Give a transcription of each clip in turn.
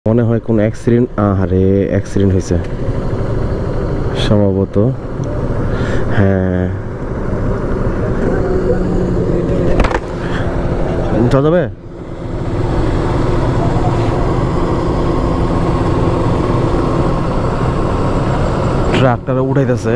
মনে হয় কোন অ্যাক্সিডেন্ট, আরে অ্যাক্সিডেন্ট হয়েছে সম্ভবত। হ্যাঁ, যাবে ট্রাকটারে উঠাইতেছে।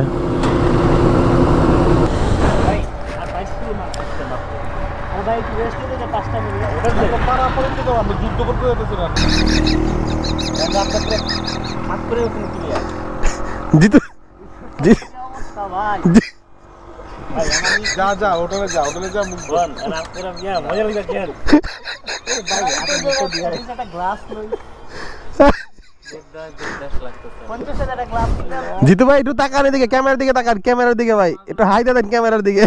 জিতু ভাই একটু তাকান এদিকে, ক্যামেরার দিকে তাকান, ক্যামেরার দিকে ভাই একটু হাই দেন ক্যামেরার দিকে।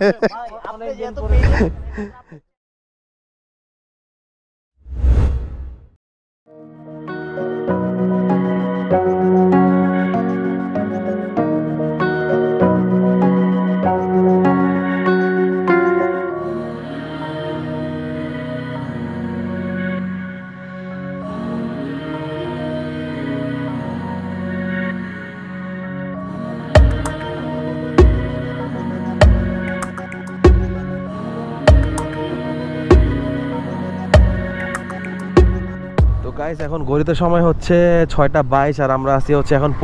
গাইস এখন ঘড়িতে সময় হচ্ছে 6টা 22 আর আমরা আছি হচ্ছে এখন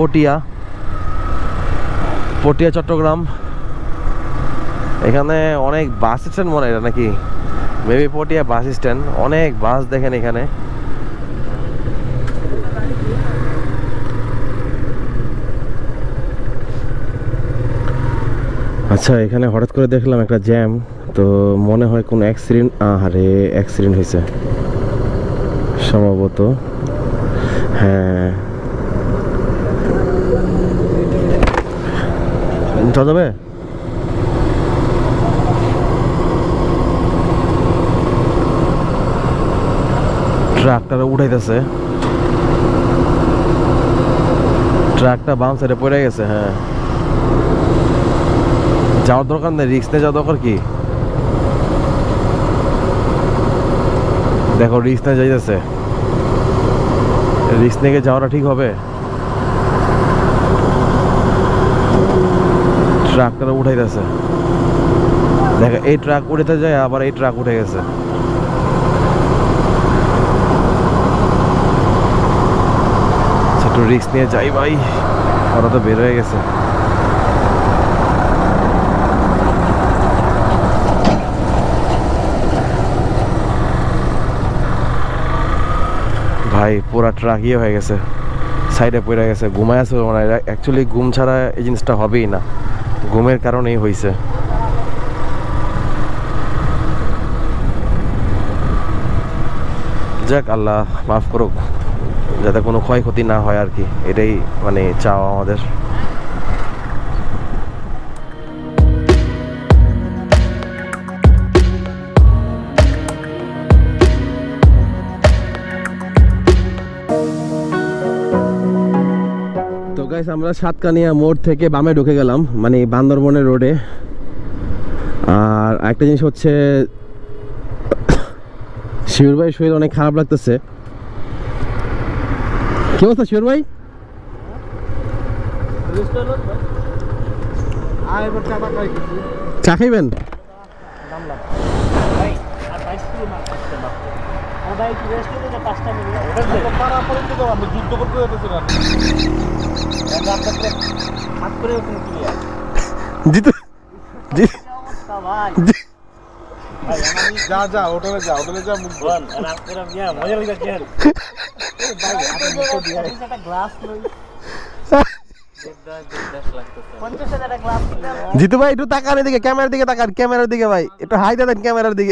পটিয়া চট্টগ্রাম। এখানে অনেক বাস স্ট্যান্ড মনে হয় নাকি, মেবি পটিয়া বাস স্ট্যান্ড। অনেক বাস দেখেন এখানে। আচ্ছা, এখানে হঠাৎ করে দেখলাম একটা জ্যাম, তো মনে হয় কোন অ্যাক্সিডেন্ট, আরে অ্যাক্সিডেন্ট হয়েছে সম্ভবত। হ্যাঁ, যাবে ট্রাকটারে উঠাইতেছে, ট্রাকটা বাম সাইডে পড়ে গেছে। হ্যাঁ, যাওয়ার দরকার নেই, রিস্ক নিয়ে যাওয়ার দরকার কি? দেখো রিস্ক নিয়ে যাইতেছে, রিস্ক নিয়ে যাওয়াটা ঠিক হবে? ট্রাকটা উঠাইতেছে, দেখো এই ট্রাক উঠাতে যায়, আবার এই ট্রাক উঠে গেছে। একটু রিস্ক নিয়ে যাই ভাই, ওরা তো বের হয়ে গেছে। ভাই পুরা ট্রাক ইয়ে হয়ে গেছে, সাইডে পড়ে গেছে, ঘুমায় আছে। মানে অ্যাকচুয়ালি ঘুম ছাড়া এই জিনিসটা হবেই না, ঘুমের কারণেই হয়েছে। যাক, আল্লাহ মাফ করুক, যাতে কোনো ক্ষয়ক্ষতি না হয় আর কি, এটাই মানে চাও আমাদের। তো গাইস, আমরা সাতকানিয়া মোড় থেকে বামে ঢুকে গেলাম, মানে বান্দরবনের রোডে। আর একটা জিনিস হচ্ছে, শিউর ভাই শরীর অনেক খারাপ লাগতেছে। কি অবস্থা শিউর ভাই? চা খাইবেন? জিতু যা হোটেলে যা, হোটেলে যা, মুখ মজা লাগছে। জিতু ভাই একটু তাকান এদিকে, ক্যামেরার দিকে তাকান, ক্যামেরার দিকে ভাই একটু হাই দেন ক্যামেরার দিকে।